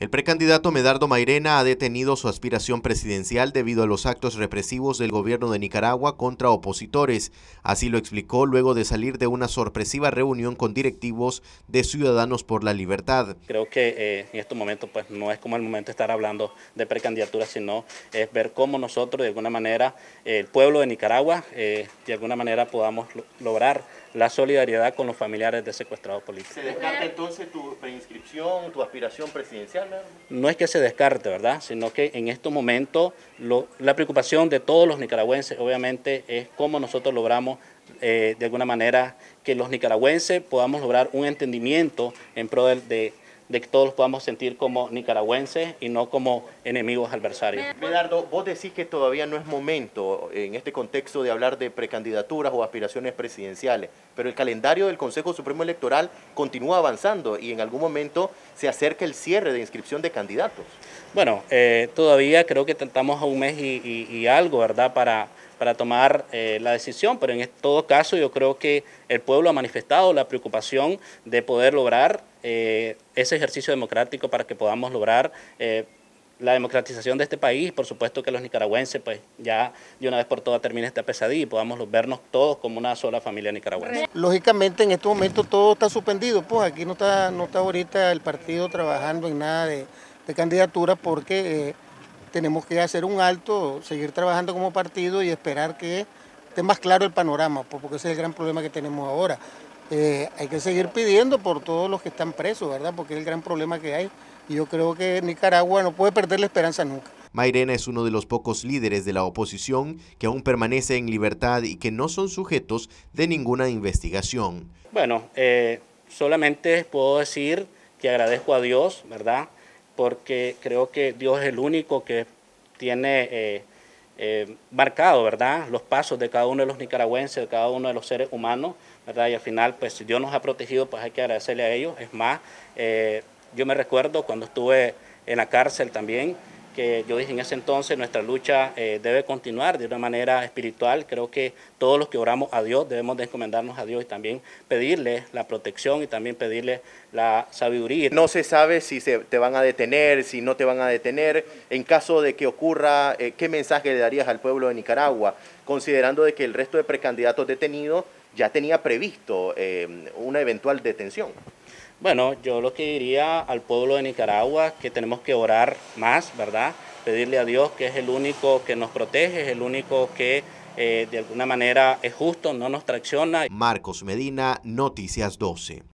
El precandidato Medardo Mairena ha detenido su aspiración presidencial debido a los actos represivos del gobierno de Nicaragua contra opositores. Así lo explicó luego de salir de una sorpresiva reunión con directivos de Ciudadanos por la Libertad. Creo que en estos momentos pues no es como el momento de estar hablando de precandidaturas, sino es ver cómo nosotros de alguna manera, el pueblo de Nicaragua, de alguna manera podamos lograr la solidaridad con los familiares de secuestrados políticos. ¿Se descarta entonces tu preinscripción, tu aspiración presidencial? No es que se descarte, ¿verdad? Sino que en estos momentos la preocupación de todos los nicaragüenses obviamente es cómo nosotros logramos de alguna manera que los nicaragüenses podamos lograr un entendimiento en pro de que todos podamos sentir como nicaragüenses y no como enemigos adversarios. Medardo, vos decís que todavía no es momento en este contexto de hablar de precandidaturas o aspiraciones presidenciales, pero el calendario del Consejo Supremo Electoral continúa avanzando y en algún momento se acerca el cierre de inscripción de candidatos. Bueno, todavía creo que estamos a un mes y algo, ¿verdad?, para tomar la decisión, pero en todo caso yo creo que el pueblo ha manifestado la preocupación de poder lograr ese ejercicio democrático para que podamos lograr la democratización de este país. Por supuesto que los nicaragüenses pues ya de una vez por todas termine esta pesadilla y podamos vernos todos como una sola familia nicaragüense. Lógicamente en estos momentos todo está suspendido, pues aquí no está ahorita el partido trabajando en nada de candidatura porque tenemos que hacer un alto, seguir trabajando como partido y esperar que esté más claro el panorama, porque ese es el gran problema que tenemos ahora. Hay que seguir pidiendo por todos los que están presos, ¿verdad? Porque es el gran problema que hay. Y yo creo que Nicaragua no puede perder la esperanza nunca. Mairena es uno de los pocos líderes de la oposición que aún permanece en libertad y que no son sujetos de ninguna investigación. Bueno, solamente puedo decir que agradezco a Dios, ¿verdad?, porque creo que Dios es el único que tiene marcado, ¿verdad?, los pasos de cada uno de los nicaragüenses, de cada uno de los seres humanos, ¿verdad?, y al final, pues, si Dios nos ha protegido, pues hay que agradecerle a ellos. Es más, yo me recuerdo cuando estuve en la cárcel también, que yo dije en ese entonces, nuestra lucha debe continuar de una manera espiritual. Creo que todos los que oramos a Dios debemos de encomendarnos a Dios y también pedirle la protección y también pedirle la sabiduría. No se sabe si te van a detener, si no te van a detener. En caso de que ocurra, ¿qué mensaje le darías al pueblo de Nicaragua, considerando de que el resto de precandidatos detenidos ya tenía previsto una eventual detención? Bueno, yo lo que diría al pueblo de Nicaragua que tenemos que orar más, ¿verdad? Pedirle a Dios, que es el único que nos protege, es el único que de alguna manera es justo, no nos traiciona. Marcos Medina, Noticias 12.